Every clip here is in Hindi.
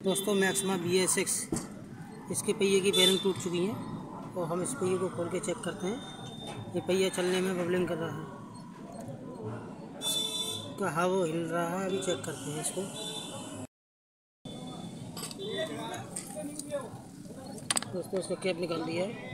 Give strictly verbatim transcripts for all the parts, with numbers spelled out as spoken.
दोस्तों मैक्सिमा बी एस सिक्स इसके पहिए की बेरिंग टूट चुकी है और हम इस पहिए को खोल के चेक करते हैं। ये पहिया चलने में बबलिंग कर रहा है, कहाँ वो हिल रहा है, अभी चेक करते हैं इसको। दोस्तों इसका कैप निकाल दिया है।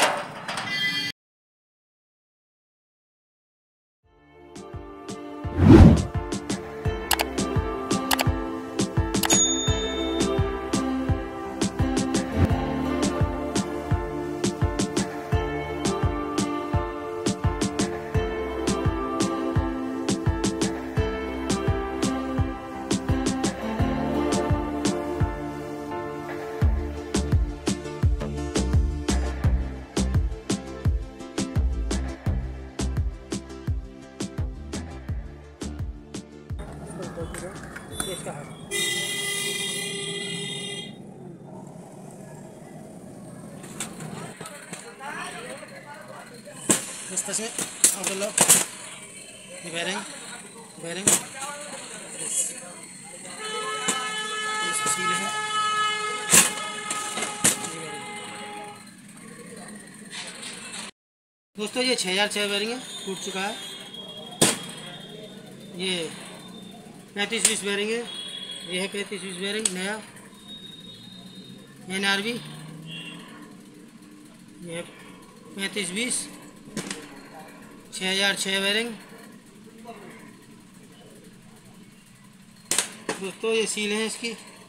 इसका है इस तरह से outer lock, bearing bearing seal है। दोस्तों ये छः हज़ार छः बेरिंग है, टूट चुका है। ये पैंतीस बीस बेरिंग है, ये है पैंतीस बीस बेरिंग नया एन आर बी। ये है पैंतीस बीस छः हज़ार छः बेरिंग। दोस्तों ये सील है इसकी।